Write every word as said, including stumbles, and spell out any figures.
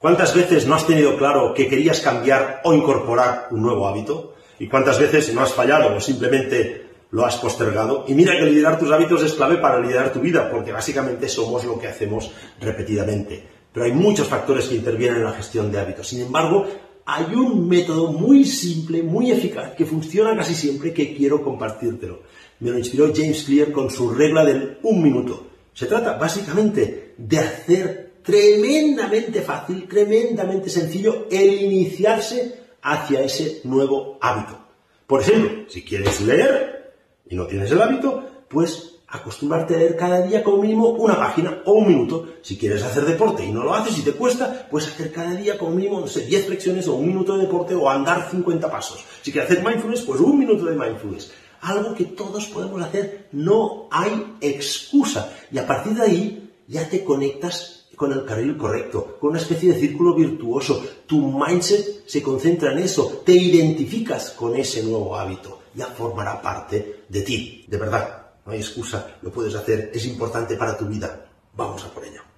¿Cuántas veces no has tenido claro que querías cambiar o incorporar un nuevo hábito? ¿Y cuántas veces no has fallado o simplemente lo has postergado? Y mira que liderar tus hábitos es clave para liderar tu vida, porque básicamente somos lo que hacemos repetidamente. Pero hay muchos factores que intervienen en la gestión de hábitos. Sin embargo, hay un método muy simple, muy eficaz, que funciona casi siempre, que quiero compartírtelo. Me lo inspiró James Clear con su regla del un minuto. Se trata básicamente de hacer tremendamente fácil, tremendamente sencillo el iniciarse hacia ese nuevo hábito. Por ejemplo, si quieres leer y no tienes el hábito, pues acostumbrarte a leer cada día como mínimo una página o un minuto. Si quieres hacer deporte y no lo haces y te cuesta, puedes hacer cada día como mínimo, no sé, diez flexiones o un minuto de deporte o andar cincuenta pasos. Si quieres hacer mindfulness, pues un minuto de mindfulness. Algo que todos podemos hacer, no hay excusa. Y a partir de ahí ya te conectas con el carril correcto, con una especie de círculo virtuoso. Tu mindset se concentra en eso, te identificas con ese nuevo hábito, ya formará parte de ti. De verdad, no hay excusa, lo puedes hacer, es importante para tu vida. Vamos a por ello.